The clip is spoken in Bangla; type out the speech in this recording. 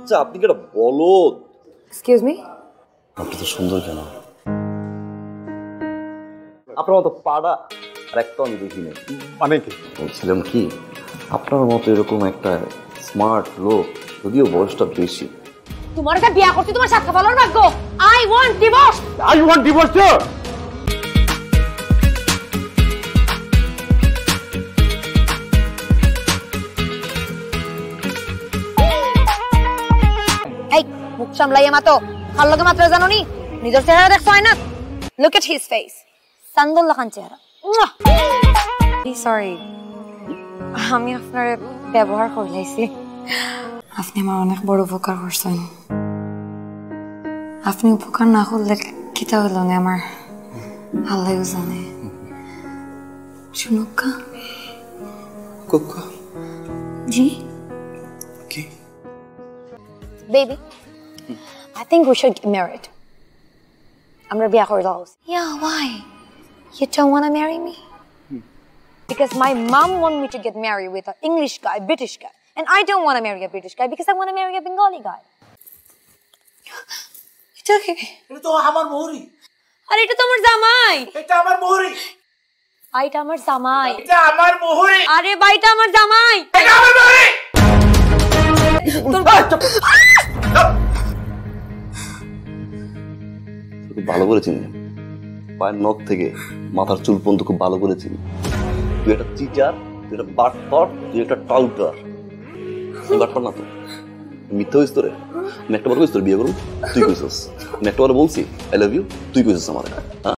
বাচ্চা, আপনি কি একটা বলদ? এক্সকিউজ মি, আপনি তো সুন্দর কেন? আপনার মতো পাড়া আর একটা আমি দেখি নাই। মানে কি বলছিলাম কি, আপনার মতো এরকম একটা স্মার্ট লোক, যদিও বয়সটা বেশি, তোমার একটা বিয়া করতে তোমার সাথে ভালোর ভাগ্য। I want divorce. I want divorce. এই মুখ সামলাইয়া মাতো, কার লগে মাত্র জানো নি? নিজের চেহারা দেখছো হয় না? Look at his face, Sandullah Khan চেহারা। সরি, আমি আপনার ব্যবহার করলাইছি। আপনি আমার অনেক বড় উপকার করছেন। আপনি উপকার না করলে কিতা হইল না আমার, আল্লাহও জানে। শুনুকা কোকা জি কি? Baby, I think we should get married. I'm gonna be a horse. Yeah, why? You don't want to marry me? Because my mom wanted me to get married with an English guy, British guy. And I don't want to marry a British guy because I want to marry a Bengali guy. It's okay. এটা তো আমার মোহরি। আরে এটা তো আমার জামাই। এটা আমার মোহরি। এটা আমার জামাই। এটা আমার মোহরি। আরে ভাইটা আমার জামাই। এটা আমার মোহরি। খুব ভালো করে চিনি, পায়ের নখ থেকে মাথার চুল পর্যন্ত খুব ভালো করে চিনি। তুই একটা চিটার, তুই একটা বাটপার, তুই একটা টাউটার। তুই বাটপার না তো, মিথ্যা হইস তোরে। আমি একটা বার কইস তোর বিয়ে করুন, তুই কইছিস। আমি একটা বার বলছি আই লাভ ইউ, তুই কইছিস আমার।